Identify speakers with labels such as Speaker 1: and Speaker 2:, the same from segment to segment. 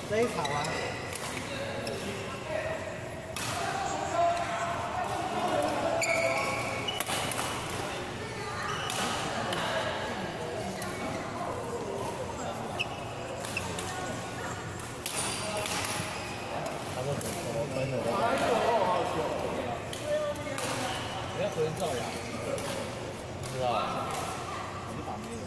Speaker 1: 这一场啊。他说怎么分的？哎呦，好笑！人家回人造谣，不知道啊？你旁边。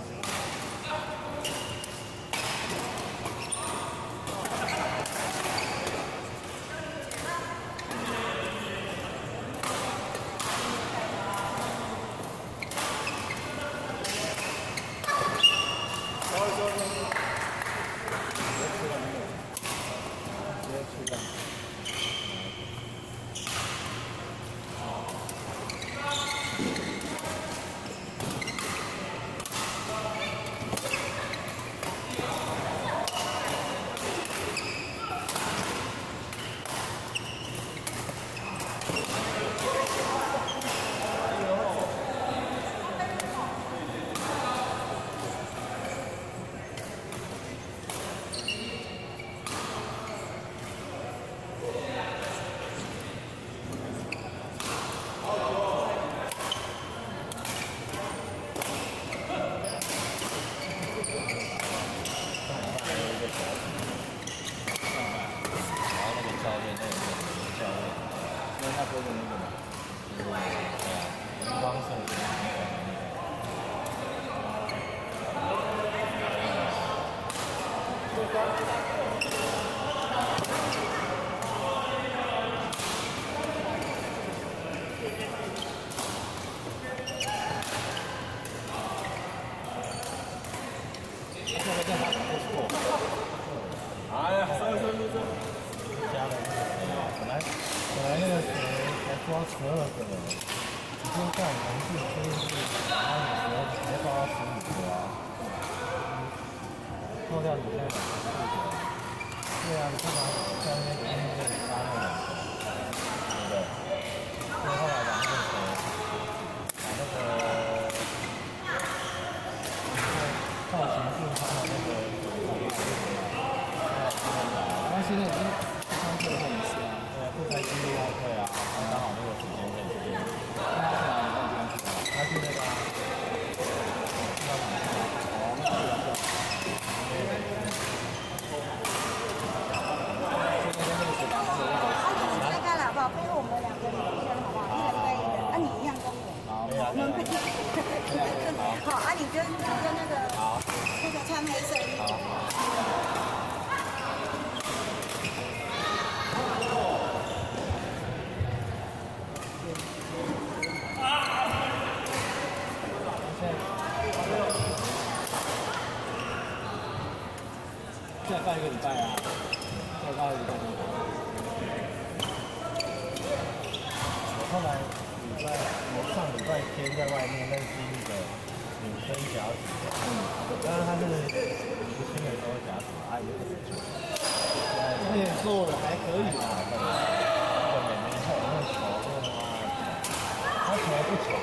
Speaker 1: 哎呀，上加了本来那个谁才抓12个人，直接干完就可以拿你才抓15个啊，扣掉你那2个，对啊，你干嘛在那边拼命杀那2个，对不对？所以后来把那个造型术他的那个他现在已经3岁了，也是啊，对啊，不开心就要退啊，刚好那个时间可以去。他去那个，
Speaker 2: 大概了，宝贝，我们2个女生好不好？一人背一人，你一样跟我。好，我们可以。好，你跟那个穿黑色衣服。
Speaker 1: 再办1个礼拜啊，再办1个礼拜。我后来上礼拜天在外面认识一个女生夹子，当然她是年轻的时候夹子，她也很不错。这也做的还可以啦，对。这个妹妹她有那个球，真的妈，她球不强，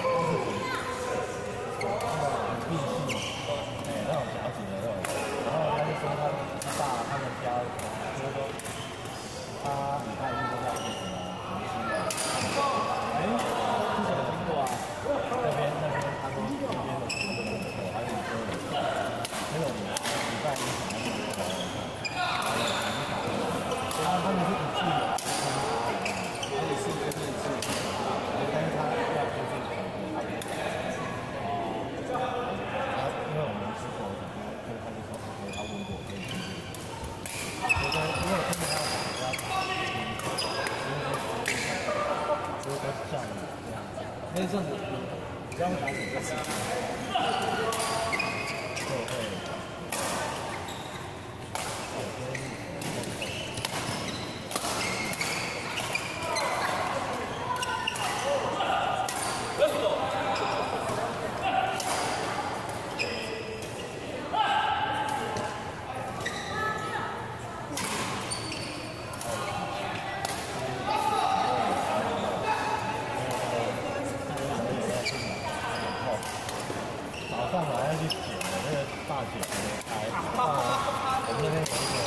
Speaker 1: 但是很硬气，那种夹子的那种。然后他就说他爸他们家就是说他礼拜1都在做什么明星的，哎，之前有听过啊，那边他说那边的球还有说没有礼拜1还有他们是1季的，而且是就是1季，但是他要就是他没因为我们是狗的，就是他就说他问过可以进去，我说如果真的要打，不要打，所以都是像你这样子，那阵子你只要打几个就会。早上我要去捡那个大姐姐开，我们那边有一个